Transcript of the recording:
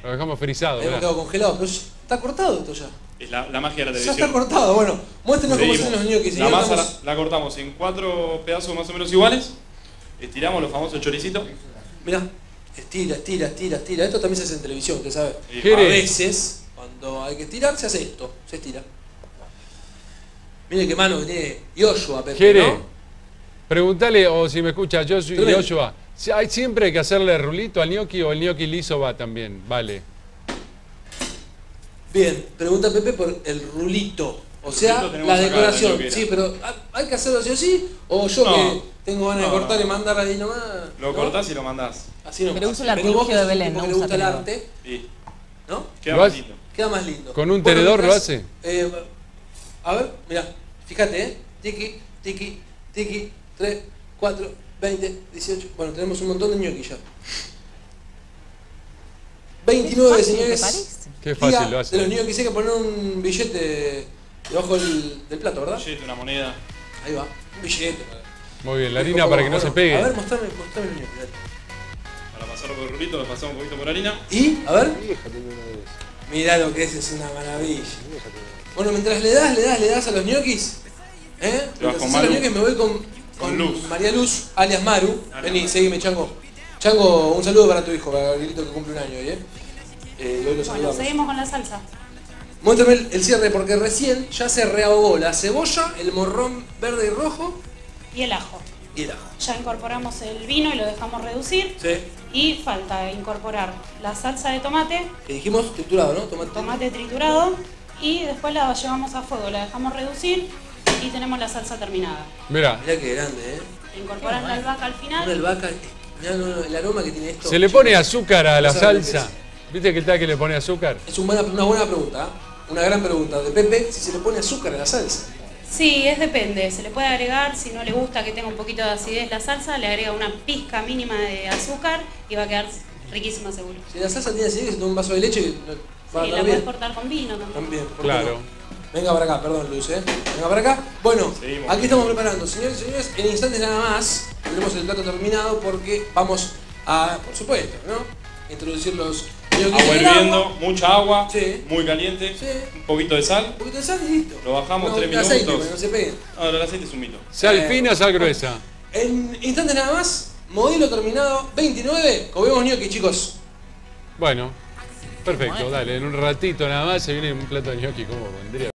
Lo dejamos frisado. Hemos quedado congelados, pero está cortado esto ya. Es la magia de la Ya televisión. está cortado, bueno. Muéstrenos cómo son los ñoquis. La masa la cortamos en 4 pedazos más o menos iguales. Estiramos los famosos choricitos. Mirá, estira. Esto también se hace en televisión, usted sabe. Sí. A veces, cuando hay que estirar, se hace esto. Se estira. Mire qué mano que tiene Yoshua, Pepe, Jere, ¿no? preguntale, o si me escucha, yo soy Tremendo. Yoshua. ¿Siempre hay que hacerle rulito al gnocchi o el gnocchi liso va también? Vale. Bien, pregunta Pepe por el rulito. O sea, rulito tenemos la acá, decoración. la ñoquera. Sí, pero ¿hay que hacerlo sí o sí? ¿O yo No. que tengo ganas de No, cortar no. y mandar ahí nomás? Lo ¿no? cortás y lo mandás. Así no. Pero usa el vos artilugio que de sos un Belén, tipo no que le usa gusta el tenedor. arte, Y ¿no? queda ¿Lo más has- lindo. Queda más lindo. ¿Con un tenedor lo mientras, hace? A ver, mirá, fíjate, Tiki, 3, 4, 20, 18. Bueno, tenemos un montón de ñoqui ya. 29, Qué fácil, señores. ¿te parece? Qué fácil Día lo hace. de los ñoquis, hay que poner un billete debajo del plato, ¿verdad? Billete, una moneda. Ahí va, un billete. Muy bien, la harina para que no se A pegue. ver, mostrame los ñoquis, dale. Para pasarlo por el rulito, lo pasamos un poquito por harina. Y, a ver, Mi vieja tenía una de esas. mirá lo que es una maravilla. Mi vieja tenía una. Bueno, mientras le das a los ñoquis, Te vas mientras con haces Maru. los ñoquis me voy con Luz. María Luz, alias Maru. Vení, seguime, Chango. Chango, un saludo para tu hijo, para Gabrielito que cumple un año hoy, y hoy lo Bueno, saludamos. seguimos con la salsa. Muéstrame el cierre porque recién ya se rehogó la cebolla, el morrón verde y rojo Y el ajo. y el ajo. Ya incorporamos el vino y lo dejamos reducir. Sí. Y falta incorporar la salsa de tomate, Que dijimos triturado, ¿no? tomate triturado. Y después la llevamos a fuego, la dejamos reducir y tenemos la salsa terminada. Mirá, Mirá qué grande, Incorporas la albahaca al Una final. albahaca, mirá el aroma que tiene esto. ¿se le pone azúcar a la No sabe lo que salsa? ¿Viste que tal que le pone azúcar? Es una buena pregunta, ¿eh? Una gran pregunta de Pepe, si se le pone azúcar a la salsa. Sí, depende. Se le puede agregar, si no le gusta que tenga un poquito de acidez la salsa, le agrega una pizca mínima de azúcar y va a quedar riquísima seguro. Si la salsa tiene acidez, que se toma un vaso de leche, va a Sí, la estar puedes bien. cortar con vino también. También, ¿por qué Claro. no? Venga para acá, perdón Luz, Venga para acá. Bueno, Seguimos. aquí estamos preparando, señores y señores, en instantes nada más tendremos el plato terminado porque vamos a, por supuesto, ¿no? Introducir los ñoquis Agua en el agua. hirviendo, mucha agua, Sí. muy caliente, Sí. un poquito de sal. Un poquito de sal y listo. Lo bajamos No, 3 de aceite, minutos. para que no se peguen. Ahora el aceite es un mito. ¿Sal fina o sal gruesa? En instantes nada más, modelo terminado 29, comemos ñoquis, chicos. Bueno, perfecto, dale, en un ratito nada más se viene un plato de gnocchi como vendría.